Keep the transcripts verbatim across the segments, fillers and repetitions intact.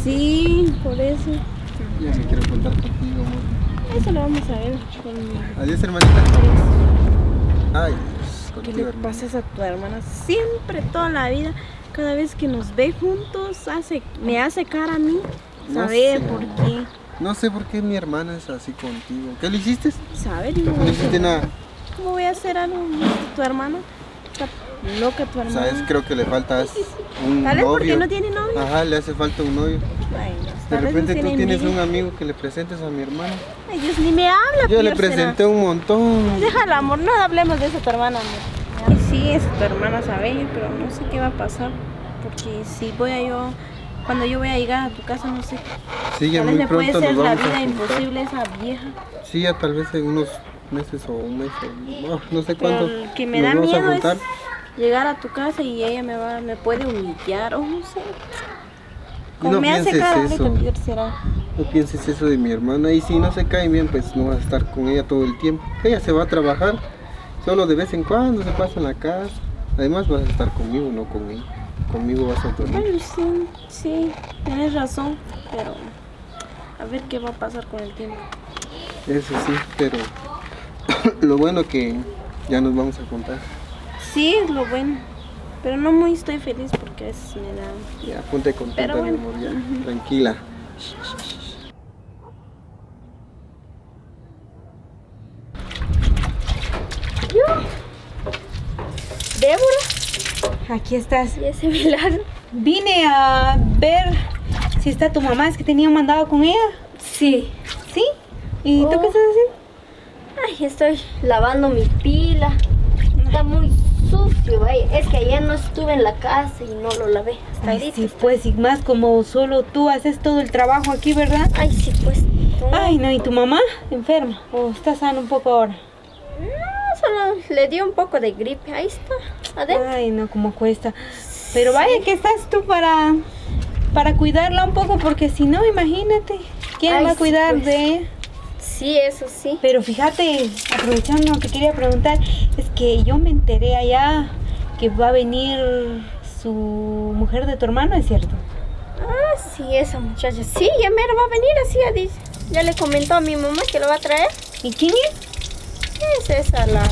Sí, por eso. Ya me quiero contar contigo, amor. Eso lo vamos a ver. Con... Adiós, hermanita. Ay, ¿Qué contigo, le hermano. pasas a tu hermana? Siempre, toda la vida, cada vez que nos ve juntos, hace, me hace cara a mí. No Saber sé. por qué. No sé por qué mi hermana es así contigo. ¿Qué le hiciste? Saber, No le hiciste nada. ¿Cómo voy a hacer algo a tu hermana? Está loca tu hermana. ¿Sabes? Creo que le falta es un Tal vez porque novio. no tiene novio. Ajá, le hace falta un novio. Ay, no, De tal vez repente no tú tiene tienes envidia. un amigo que le presentes a mi hermana. Ay, Dios, ni me habla. Yo le Pierce, presenté un montón. Déjala, amor, no hablemos de eso, tu hermana, amor. Ay, sí, es tu hermana, sabe, pero no sé qué va a pasar. Porque si voy a yo, cuando yo voy a llegar a tu casa, no sé. Sí, ya Tal muy vez me puede pronto ser nos la vamos a vida juntar. imposible esa vieja. Sí, ya tal vez en unos meses o un mes o no, no sé Pero cuánto. el que me nos da vamos a miedo es juntar. llegar a tu casa y ella me va, me puede humillar o no sé. No Como me hace pienses cara eso. ahorita, Pierce, será. No pienses eso de mi hermana. Y si no se cae bien, pues no vas a estar con ella todo el tiempo. Ella se va a trabajar. Solo de vez en cuando se pasa en la casa. Además vas a estar conmigo, no con ella. Conmigo vas a dormir. Bueno, sí, sí, tienes razón, pero a ver qué va a pasar con el tiempo. Eso sí, pero lo bueno que ya nos vamos a juntar. Sí, es lo bueno, pero no muy estoy feliz porque a veces me da... Ya, ponte contenta, Pero bueno. mi amor, ya. Tranquila. Débora, Aquí estás. y ese milagro. Vine a ver si está tu mamá. Es que tenía un mandado con ella. Sí. ¿Sí? ¿Y tú Oh. qué estás haciendo? Ay, estoy lavando mi pila. Está muy sucio, vaya. Es que ayer no estuve en la casa y no lo lavé. Hasta Ay, ahorita. sí, pues, y más como solo tú haces todo el trabajo aquí, ¿verdad? Ay, sí, pues. tú- Ay, no, ¿y tu mamá? ¿Enferma? ¿O está sana un poco ahora? No, solo le dio un poco de gripe. Ahí está. Adentro. Ay, no, como cuesta. Pero vaya que estás tú para, para cuidarla un poco, porque si no, imagínate, ¿quién Ay, va a sí, cuidar pues. de ella? Sí, eso sí. Pero fíjate, aprovechando, te quería preguntar, es que yo me enteré allá que va a venir su mujer de tu hermano, ¿es cierto? Ah, sí, esa muchacha. Sí, ya mero va a venir así. Ya, dice. Ya le comentó a mi mamá que lo va a traer. ¿Y quién es? Es esa la...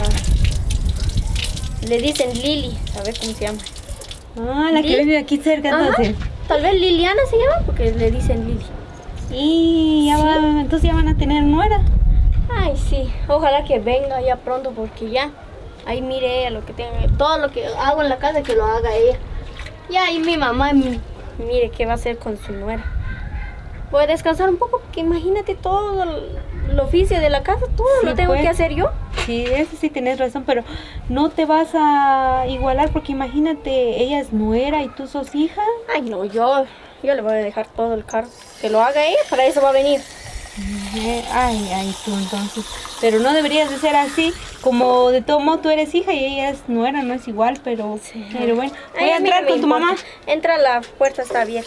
Le dicen Lili. ¿Sabes cómo se llama? Ah, la que Lili. vive aquí cerca, Ajá. entonces. Tal vez Liliana se llama porque le dicen Lili. Y ya Sí. va, entonces ya van a tener nuera. Ay, sí, ojalá que venga ya pronto porque ya, ahí mire ella lo que tenga, todo lo que hago en la casa que lo haga ella. Y ahí mi mamá, mi- mire qué va a hacer con su nuera. Voy a descansar un poco porque imagínate todo el, el oficio de la casa, todo Sí, lo tengo pues. que hacer yo. Sí, eso sí tienes razón, pero no te vas a igualar porque imagínate, ella es nuera y tú sos hija. Ay, no, yo, yo le voy a dejar todo el cargo, que lo haga ella, para eso va a venir. Eh, Ay, ay, tú entonces. Pero no deberías de ser así, como de todo modo tú eres hija y ella es nuera, no es igual, pero, pero bueno. Voy Ay, a mí entrar no me con tu importa. mamá. Entra, la puerta está abierta.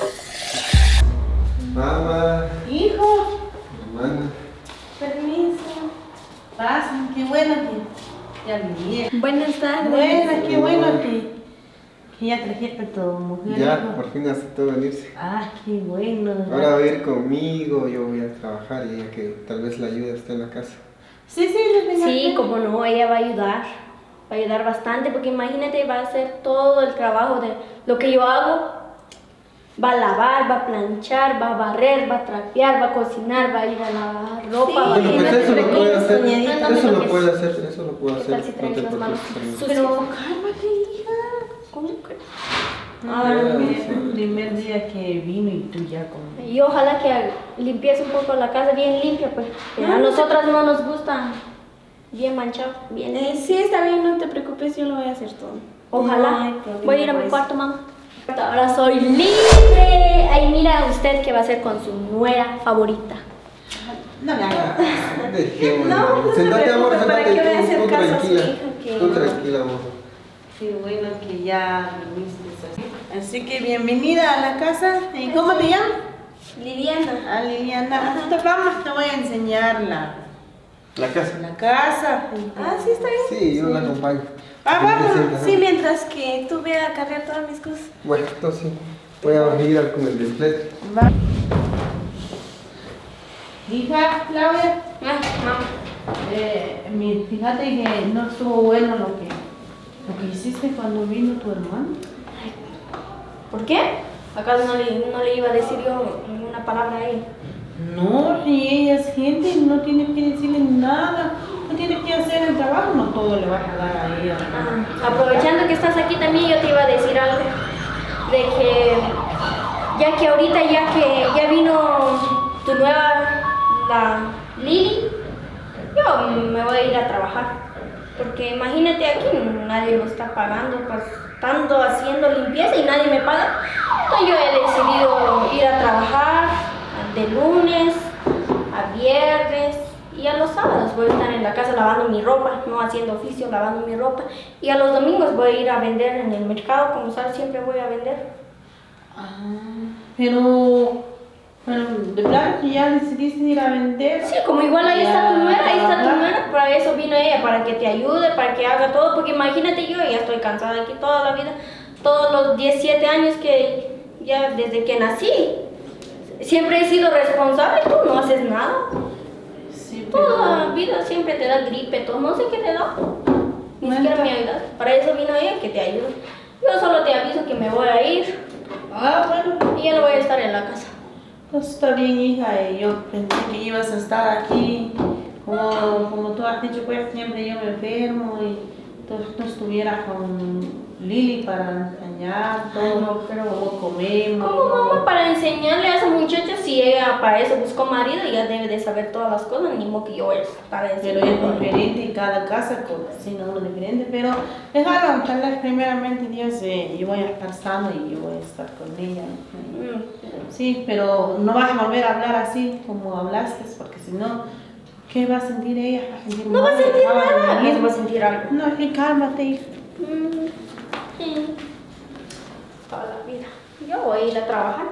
Mamá, Hijo, hermana. permiso. Pasa, qué bueno que ya vine. Buenas tardes. Bueno, qué bueno que, que ya trajiste a tu mujer. Ya, hijo. por fin aceptó venirse. Ah, qué bueno. Ahora va a ir conmigo, yo voy a trabajar y ella que tal vez la ayude está en la casa. Sí, sí, lo tengo Sí, aquí. como no, ella va a ayudar, va a ayudar bastante, porque imagínate, va a hacer todo el trabajo de lo que yo hago. Va a lavar, va a planchar, va a barrer, va a trapear, va a cocinar, va a ir a lavar ropa. Bueno, pues eso lo puede hacer, soñadito. No, no eso te lo toques. puede hacer, eso lo puede ¿Qué hacer. tal si No traes te las manos preocupes, sucias? Pero cálmate, hija. ¿Cómo que? Ah, sí. el primer día que vino y tú ya con... Y ojalá que limpies un poco la casa bien limpia, pues. Que a nosotras no nos gusta bien manchado, bien Eh, limpio. sí, está bien, no te preocupes, yo lo voy a hacer todo. Ojalá. No hay problema Voy a ir a por mi eso. cuarto, mamá. Ahora soy libre. Ahí mira usted qué va a hacer con su nuera favorita. No, Dejémoslo. No, no se Sentate, amor, preocupe, ¿para sentate. qué voy a hacer Tú, tú caso a su tranquila. hija que- Tú tranquila, amor. qué bueno que ya viniste así. Así que bienvenida a la casa. ¿Y cómo te llamas? Liliana. A Liliana. Te vamos, te voy a enseñar la, La casa. la casa. Ah, sí, está bien. Sí, yo la acompaño. Ah, Tú te vamos. sientas, Sí, ¿no? mientras que tú veas a cargar todas mis cosas. Bueno, entonces, Voy a ir con el display. Va. Hija, Claudia, Ay, mamá. eh, mi- fíjate que no estuvo bueno lo que, lo que hiciste cuando vino tu hermano. ¿Por qué? ¿Acaso no le, no le iba a decir yo una palabra a ella? No, si ella es gente, no tiene que decirle nada, no tiene que hacer el trabajo, no todo le vas a dar a ella. Ah, aprovechando que estás aquí también, yo te iba a decir algo. De que, ya que ahorita, ya que ya vino tu nueva, la Lili, yo me voy a ir a trabajar. Porque imagínate, aquí nadie me está pagando, pues estando haciendo limpieza y nadie me paga. Entonces yo he decidido ir a trabajar de lunes a viernes y a los sábados voy a estar en la casa lavando mi ropa, no haciendo oficio, lavando mi ropa. Y a los domingos voy a ir a vender en el mercado, como sabes, siempre voy a vender. Ah, pero, bueno, de plano que ya decidiste ir a vender. Sí, como igual ahí está tu nuera, ahí está tu nuera, para eso vino ella, para que te ayude, para que haga todo, porque imagínate, yo ya estoy cansada aquí toda la vida, todos los diecisiete años que ya desde que nací, siempre he sido responsable, tú no haces nada, Sí, pero... toda la vida siempre te da gripe, todo, no sé qué te da, ni Bueno, siquiera me ayudas, para eso vino ella, que te ayude. Yo solo te aviso que me voy a ir Ah, bueno. y ya no voy a estar en la casa. Pues está bien, hija, y yo pensé que ibas a estar aquí, como, como tú has dicho, pues siempre yo me enfermo y tú, tú estuvieras con Lili para enseñar todo, no, pero- cómo comemos. ¿Cómo mamá para enseñarle a esa muchacha si ella para eso buscó marido y ya debe de saber todas las cosas, ni modo que yo es para Pero enseñarle? es diferente y cada casa cocina uno diferente, pero déjalo, tal vez primeramente Dios, eh, yo voy a estar sano y yo voy a estar con ella. Mm. Sí, pero no vas a volver a hablar así como hablaste, porque si no, ¿qué va a sentir ella? Va a sentir No va a mal, sentir va nada, venir. no va a sentir algo. No, es que cálmate, hija. Mm, sí. Toda la vida. Yo voy a ir a trabajar.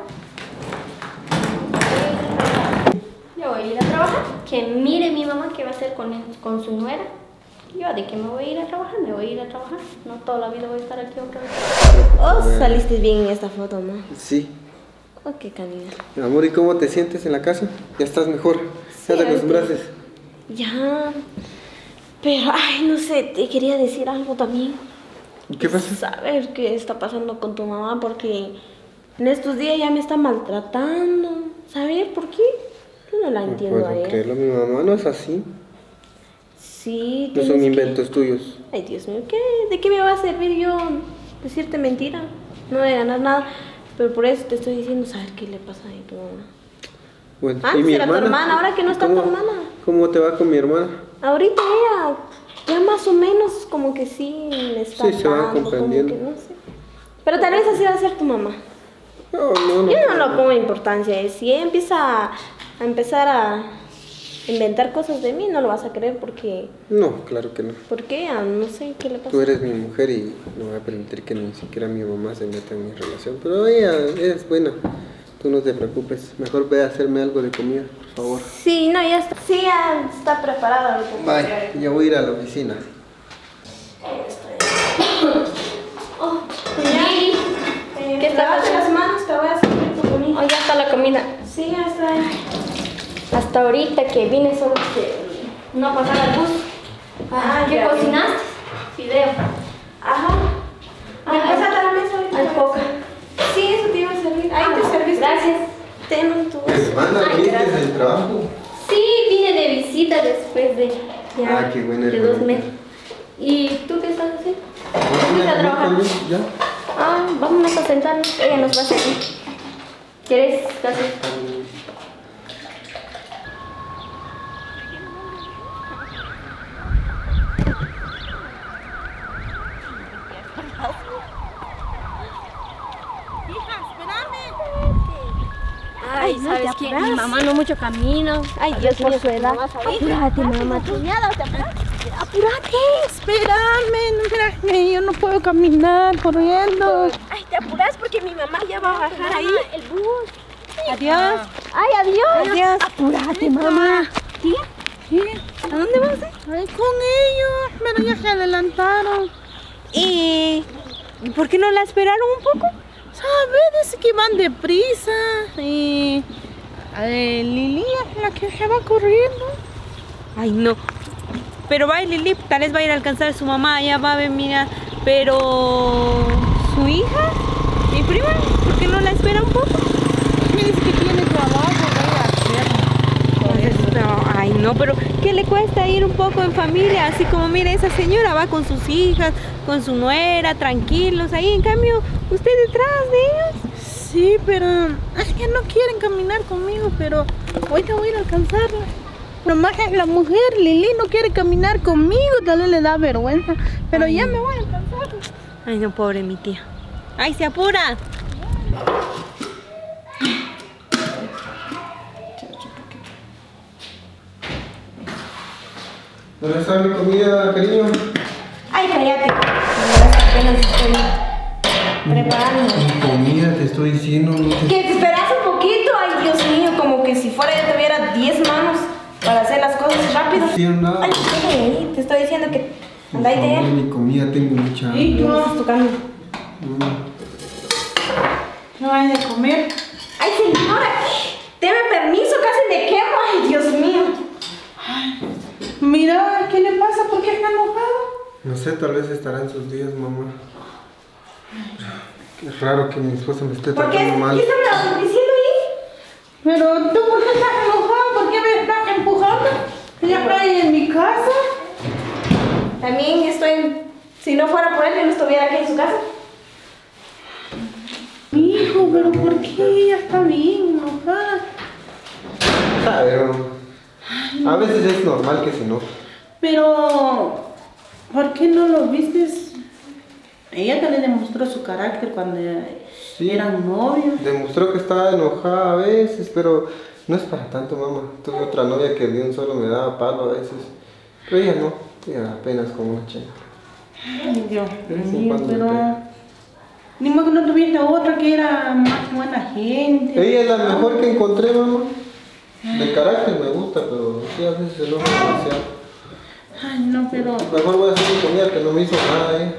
Yo voy a ir a trabajar. Que mire mi mamá qué va a hacer con, él- con su nuera. Yo de que me voy a ir a trabajar, me voy a ir a trabajar. No toda la vida voy a estar aquí otra vez. Oh, saliste bien en esta foto, ¿no? Sí. Oh, qué canina. Mi amor, ¿y cómo te sientes en la casa? ¿Ya estás mejor? ¿Ya te ahorita. acostumbraste? Ya. Pero, ay, no sé, te quería decir algo también. ¿Y qué pasa? Saber qué está pasando con tu mamá porque en estos días ya me está maltratando. ¿Saber por qué? Yo no la No entiendo a puedo ella. creerlo, mi mamá no es así. Sí, No tienes son que- inventos tuyos. Ay, Dios mío, ¿qué? ¿De qué me va a servir yo decirte mentira? No voy a ganar nada. Pero por eso te estoy diciendo, saber qué le pasa a tu mamá. Bueno, Antes era tu hermana, ahora que no está tu ¿Cómo- hermana. ¿Cómo te va con mi hermana? Ahorita ella ya más o menos como que sí me está Sí, se va hablando, como comprendiendo. que no sé. Pero tal vez así va a ser tu mamá. No, no, no. Yo no lo pongo importancia. Si ella empieza a, a empezar a inventar cosas de mí, no lo vas a creer porque... No, claro que no. Porque ella, no sé qué le pasa. Tú eres mi mujer y no voy a permitir que ni siquiera mi mamá se meta en mi relación. Pero ella es buena. Tú no te preocupes. Mejor ve a hacerme algo de comida, por favor. Sí, no, ya está. Sí, ya está preparada ahorita. Bye. Yo voy a ir a la oficina. Oh, Lili, Eh, ¿qué estás lávate haciendo? las manos, te voy a servir tu comida. Oh, ya está la comida. Sí, ya está. Hasta ahorita que vine solo que no pasar al bus. Ah, ¿Qué ya vi. cocinaste? Fideo. Ajá. Ay, Ah, pásate a la mesa ahorita. al poca. Sí, eso te iba a servir. Ahí te serviste. Gracias. Ten tu... Hermana, Ay, ¿viniste gracias. del trabajo? Sí, vine de visita después de ya Ah, qué buena de dos hermanita. meses. ¿Y tú qué estás haciendo? Ah, ¿Fuiste a ya, trabajar? también, ya. Ah, vámonos a sentarnos. Ella nos va a servir. ¿Quieres café? Ay, ¿sabes qué? Mi mamá no mucho camina. Ay, Dios, por su edad. Apúrate, mamá. Apúrate. Espérame, no, mira, que yo no puedo caminar corriendo. Ay, te apuras porque mi mamá ya va a bajar ahí. El bus. Adiós. Ay, adiós. Adiós. Apúrate, mamá. ¿Sí? ¿Sí? ¿A dónde vas? Ay, con ellos, pero ya se adelantaron. ¿Y por qué no la esperaron un poco? ¿Sabe? Dice que van deprisa. Y eh, Lili es la que se va corriendo. Ay, no. Pero va Lili, tal vez va a ir a alcanzar a su mamá, ya va a ver, mira. Pero su hija, mi prima, ¿por qué no la espera un poco? Me dice que tiene trabajo, va a ir a hacerlo. No, ay, no, pero ¿qué le cuesta ir un poco en familia? Así como, mira, esa señora va con sus hijas, con su nuera, tranquilos ahí. En cambio, usted detrás de ellos. Sí, pero es que no quieren caminar conmigo, pero ahorita voy a ir a alcanzarla. Nomás es la mujer, Lili no quiere caminar conmigo, tal vez le da vergüenza, pero ay, ya me voy a alcanzarla. Ay, no, pobre mi tía. ¡Ay, se apura! ¿Dónde está mi comida, cariño? Ay, cállate. Apenas estoy preparando. Mi comida, te estoy diciendo. No te... Que te esperas un poquito. Ay, Dios mío, como que si fuera yo tuviera diez manos para hacer las cosas rápido. No quiero nada. Ay, ay, te estoy diciendo que anda ahí de Mi comida, tengo mucha hambre. ¿Y tú? Me estás tocando. No vayas a comer. Ay, señora, deme permiso, casi me quemo. Ay, Dios mío. Mira, ¿qué le pasa? ¿Por qué está enojado? No sé, tal vez estará en sus días, mamá. Qué raro que mi esposa me esté ¿Por qué? tratando mal. ¿Qué están diciendo ahí? Pero tú, ¿por qué estás enojado? ¿Por qué me estás empujando? Ya está ahí en mi casa. También estoy. Si no fuera por él, yo no estuviera aquí en su casa. Hijo, pero ¿por qué? Ya está bien enojada. A ver, a veces es normal que se enoje. Pero, ¿por qué no lo vistes? Ella te le demostró su carácter cuando Sí. eran novios. Demostró que estaba enojada a veces, pero no es para tanto, mamá. Tuve otra novia que de un solo me daba palo a veces. Pero ella no, ella apenas como una chela. Ay, Dios De vez en mío, cuando me pero... pega. Ni modo que no tuviste otra que era más buena gente. Ella es la mejor que encontré, mamá. De carácter me gusta, pero sí a veces se enoja demasiado. Ay, no, pero... Mejor voy a hacer mi comida que no me hizo nada, eh.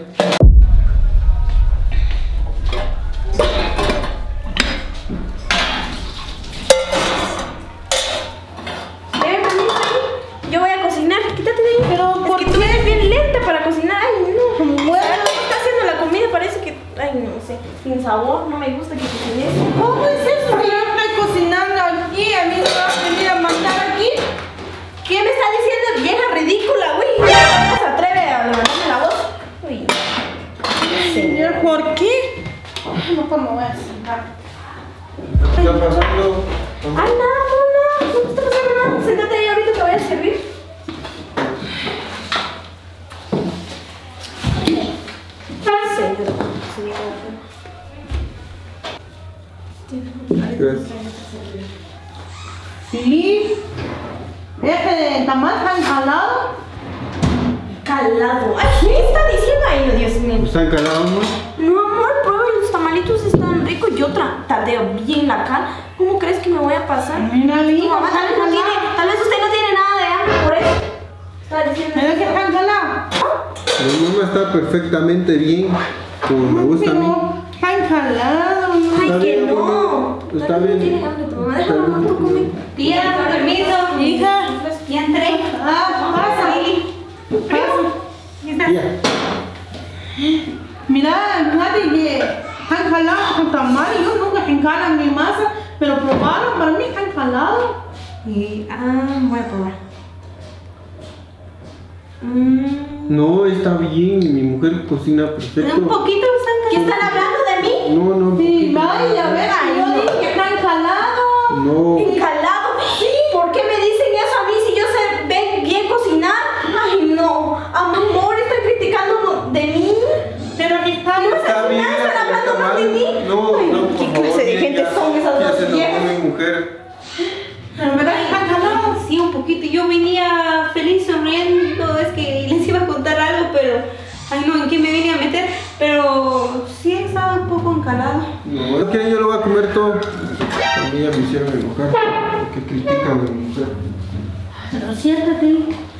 Deme permiso ahí. Yo voy a cocinar. Quítate de ahí. Pero, es ¿por que qué? tú eres bien lenta para cocinar. Ay, no. Bueno. ¿Sabes cómo está haciendo la comida? Parece que. Ay, no sé. Sin sabor. No me gusta que cocines. ¿Cómo es eso? Si yo estoy cocinando aquí, a mí me va a venir a mandar aquí. ¿Qué me está diciendo, vieja ridícula? Uy, no se atreve a levantarme la voz. Uy. Señor, ¿por qué? Ay, no, pues me voy a sentar. ¿Qué está pasando? Ay, nada, no, nada. No está pasando nada. Siéntate ahí ahorita te voy a servir. Señora, Gracias. Sí. ¿Este tamal tan calado? calado. Ay, ¿qué está diciendo ahí? No, Dios mío. ¿Están calados, amor? No, amor, prueba, los tamalitos están ricos. Yo tra- tardeo bien la cara. ¿Cómo crees que me voy a pasar? Mira, Tu Lili, mamá tal vez no tiene, tal vez usted no tiene nada de hambre por eso. Está diciendo. mira que están calados. Mi mamá está perfectamente bien, como me gusta a mí. Pero están calados, ¿no? Ay, Está que bien, no. mamá. Está Tal vez no bien. tiene hambre tu mamá. Está Déjame, mamá, tú come. Tía, con permiso. Hija. Ya entré. Ah, pasa. Pasa. Ya. Mira, fíjate que están calados con tamales. Yo nunca encalan mi masa, pero probaron, para mí están calados. Y, ah, voy a probar. Mmm. No, está bien, mi mujer cocina perfecto. Un poquito están. ¿Qué están hablando de mí? No, no, Sí, poquito. vaya, a ver, yo dije que están calados. No. Encalado. ¿Por qué me dicen eso a mí si yo sé ven bien cocinar? Ay, no. Amor, están criticando de mí. Pero están... Está bien, ¿Están hablando está mal mal. de mí? No, Ay, no, ¿qué por clase favor, de miren, gente ya- son esas ya dos se enojó viejas? mi mujer. Pero verdad que están calados. Sí, un poquito. Yo venía feliz, sonriendo. Es que les iba a contar algo, pero... Ay, no, ¿en qué me vine a meter? Pero sí estaba un poco encalado. No, es que yo lo voy a comer todo. A mí ya me hicieron enojar porque critican a mi mujer. Pero siéntate.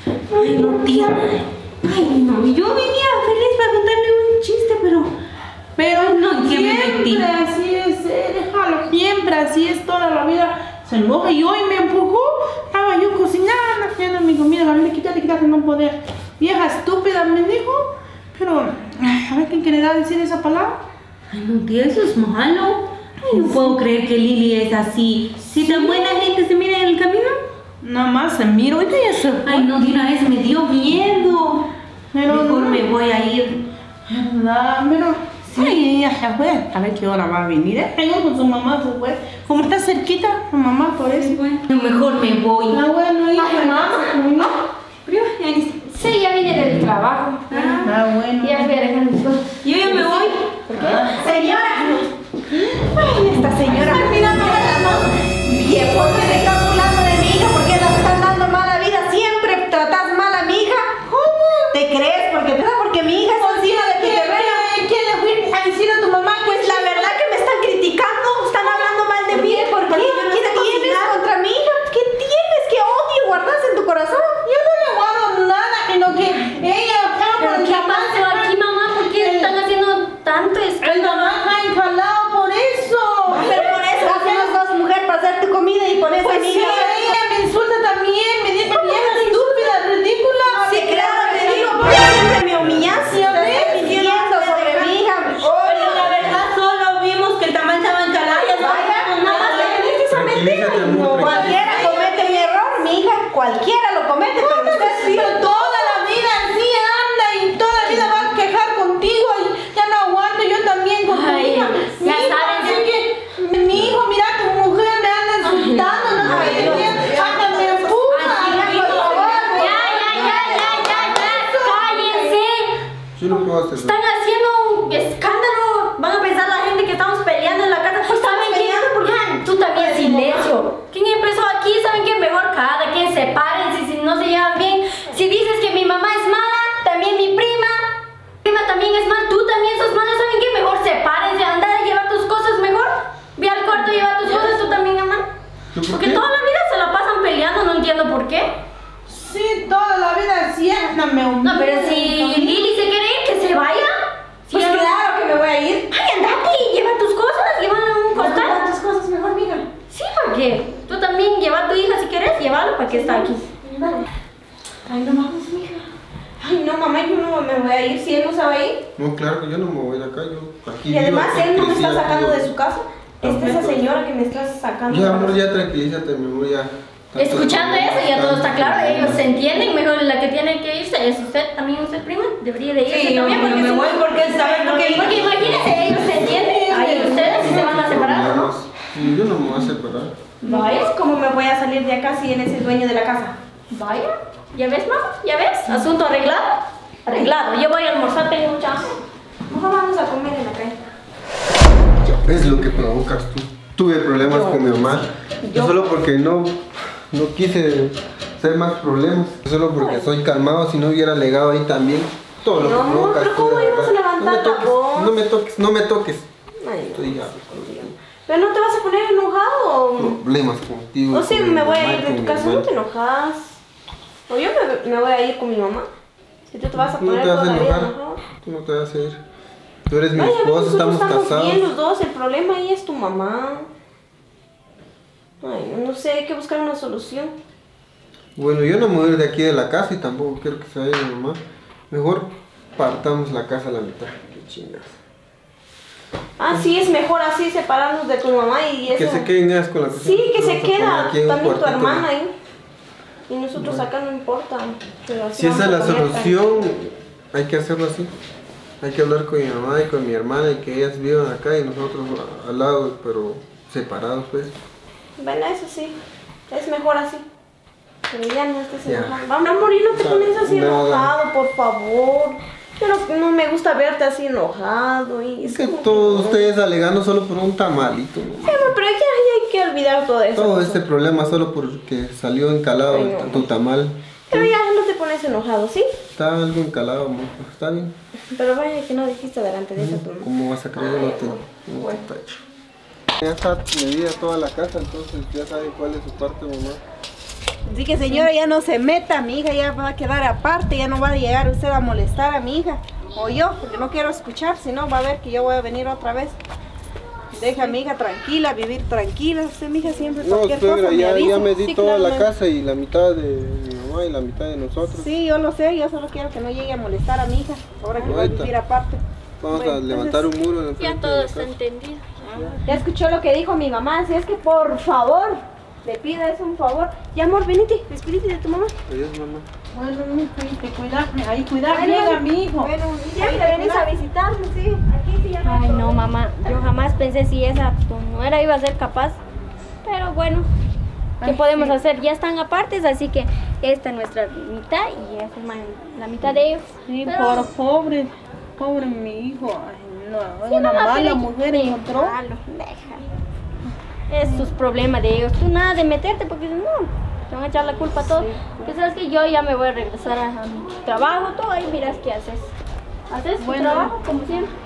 Ay, no, tía. Ay, no. Yo venía feliz para contarle un chiste, pero... Pero No entiendo de ti. siempre así es, eh, déjalo, siempre así es toda la vida. Se enoja y hoy me empujó. Estaba yo cocinando, haciendo mi comida. Gabriela, quítate, quítate, no poder. Vieja estúpida, me dijo. Pero, ay, a ver quién quererá decir esa palabra. Ay, no, tía, eso es malo. Ay, no puedo creer que Lili es así. Si tan buena gente se mira en el camino. Nada más se miro, ahorita ya se fue. Ay, no, de una vez me dio miedo. Pero Mejor no. me voy a ir. ¿Verdad? Pero, sí, ya se fue. A ver qué hora va a venir. ¿Eh? Vengo con su mamá, se fue. Como está cerquita, su mamá, por eso. Bueno, mejor me voy. Ah, bueno, hija. Ay, mamá. Prima, ya ni- Sí, ya vine del trabajo. Ah, bueno. Ya voy a dejar mis cosas. Yo ya me voy. Señora, ay, esta señora me está mirando bien porque se está burlando de mi hija, porque la están dando mala vida, siempre tratas mal a mi hija. ¿Cómo? ¿Te crees? Porque, porque mi hija es vecina de tu terreno. ¿Quién le fue a decir a tu mamá? Pues la verdad que me están criticando, están hablando mal de mí. ¿Por qué? ¿Qué tienes contra mi hija? ¿Qué tienes? ¿Qué odio guardas en tu corazón? Yo no le guardo nada, sino que ella optaba por ¿Pero el qué pasó aquí, mamá? ¿Por qué están haciendo tanto El escándalo? mamá está enfadado por eso. Pero por eso hacemos dos mujeres para hacer tu comida y pones Pues a mi sí, hija. ella me insulta también, me dice vieja estúpida, ridícula. Sí, claro, te digo, porque siempre me humillas. Te estoy mintiendo sobre mi hija. Pero la verdad solo vimos que el tamal estaba encalado. Vaya, nada más te viniste a meter. Tranquilízate, amor, No, cualquiera comete un error, mi hija, cualquiera lo comete, pero usted sí. Pero toda la vida así anda y toda la vida va a quejar contigo y ya no aguanto yo también con tu Ay, hija. ya Mi hijo, saben, así ya- que mi hijo, mira, tu mujer me anda insultando, no sé Ay, qué, no. hasta me empuja. Ay, por favor. Ya, ya, ya, ya, ya, ya. Cállense. Yo no puedo hacer Están nada. haciendo un escándalo. Van a pensar la gente que estamos peleando en la casa. ¿Saben qué? Ya, tú también silencio. ¿Quién empezó aquí? ¿Saben qué? Mejor cada quien sepárense si no se llevan bien. Si dices que mi mamá es mala, también mi prima. Prima también es mala. Tú también sos mala. ¿Saben qué? Mejor sepárense. Anda a llevar tus cosas mejor. Ve al cuarto y lleva tus cosas. Tú también, mamá. ¿Yo por Porque qué? toda la vida se la pasan peleando. No entiendo por qué. Sí, toda la vida así anda, me humilla. No, pero si Lili se quiere ir, que se vaya. Si Pues ella- claro que me voy a ir. Ay, andate y lleva tus cosas, llévala a un costal. tus cosas mejor, mija. Sí, porque tú también lleva a tu hija si quieres, llévala para que está aquí. Ay, no vamos, mija. Ay, no, mamá, yo no me voy a ir. Si él no se va a ir. No, claro que yo no me voy de acá, yo aquí Y además vivo, él no me crecí está aquí, sacando yo- de su casa. Esta es esa señora que me está sacando. Ya, amor, ya tranquilízate, mi amor, ya. Escuchando eso, ya todo está claro, ellos se entienden, mejor la que tiene que irse es usted, también usted prima, debería de irse Sí, yo también, no porque me si voy no- porque él sabe lo que porque imagínense, ellos se entienden, ahí ustedes sí se van a separar, ¿no? Problemas. Yo no me voy a separar. Vaya, ¿cómo me voy a salir de acá si él es el dueño de la casa? Vaya, ¿ya ves, mamá? ¿Ya ves? Asunto arreglado, arreglado, yo voy a almorzar, tengo mucha hambre. Mejor vamos a comer en la calle. Ya ves lo que provocas tú. Tuve problemas con mi mamá. Yo solo porque no, no quise hacer más problemas. Solo porque soy calmado. Si no hubiera legado ahí también. Todo lo No, que provocas pero tú, ¿cómo de ibas a verdad. levantar no me la toques, voz? No me toques, no me toques. Ay, Estoy ya. pero no te vas a poner enojado. Problemas contigo. O sí, con mi me voy mamá a y ir de con tu mi casa, no hermano. te enojas. O yo me, me voy a ir con mi mamá. Si tú te vas a No poner te vas a toda la vida enojar. enojado. Tú no te vas a ir. Tú eres mi Vaya, esposa, nosotros estamos estamos casados. bien los dos, el problema ahí es tu mamá. Ay, no, no sé, hay que buscar una solución. Bueno, yo no me voy a ir de aquí de la casa y tampoco quiero que se vaya mi mamá. Mejor partamos la casa a la mitad. Qué chingas. Ah, sí, es mejor así separarnos de tu mamá y eso. Que se queden ellas con la cocina. Sí, que se Vamos a poner queda aquí un también tu cuartito. hermana ahí. Y nosotros acá no importa. Pero así Si esa es vamos la a comer, solución, hay que hacerlo así. Hay que hablar con mi mamá y con mi hermana y que ellas vivan acá y nosotros al lado, pero separados pues. Bueno, eso sí, es mejor así. Pero ya no estés Ya. enojado. Vamos, amor, y no te pones así Nada. enojado, por favor. Yo no, no me gusta verte así enojado. Y Es es que como todos no. ustedes alegando solo por un tamalito, ¿no? Sí, amor, pero ya, ya hay que olvidar todo eso. Todo este problema solo porque salió encalado Ay, no. tu tamal. Pero ya no te pones enojado, ¿sí? Está algo encalado, amor. Está bien. Pero vaya que no dijiste delante de esa tu mamá. ¿Cómo vas a creer? No te, no te tacho. Ya está medida toda la casa, entonces ya sabe cuál es su parte, mamá. Así que señora, ya no se meta, mi hija ya va a quedar aparte, ya no va a llegar usted a molestar a mi hija. O yo, porque no quiero escuchar, si no va a ver que yo voy a venir otra vez. Deja a mi hija tranquila, vivir tranquila. Usted, mi hija, siempre No, cualquier suegra, cosa me ya, avisa. ya me di Sí, toda claro, la me- casa y la mitad de mi mamá y la mitad de nosotros. Sí, yo lo sé, yo solo quiero que no llegue a molestar a mi hija, ahora que va a Ahorita. vivir aparte. Vamos Bueno, a levantar un muro en el Ya frente todo de la está casa. entendido. Ya escuchó lo que dijo mi mamá, si es que por favor, le pidas un favor. Ya, amor, venite, despídete de tu mamá. Adiós, mamá. Bueno, mi hijo, y te cuidarme, ahí cuidar Bueno, bien a mi hijo. Bueno, siempre venís a visitarme, sí. Aquí sí ya no hay Ay, no, problema. mamá. Yo jamás pensé si esa tu nuera iba a ser capaz. Pero bueno, ¿qué Ay, podemos sí. hacer? Ya están apartes, así que esta es nuestra mitad y esa es ma- la mitad de ellos. Sí, Pero- por pobre, pobre mi hijo. Ay, no, Sí, una mamá, mala pero- mujer Sí, encontró. malo, deja. Es sus problemas de ellos. Tú nada de meterte porque no, te van a echar la culpa a todos. Que sabes que yo ya me voy a regresar a, a mi trabajo, todo ahí miras qué haces. Haces tu Bueno. trabajo como siempre.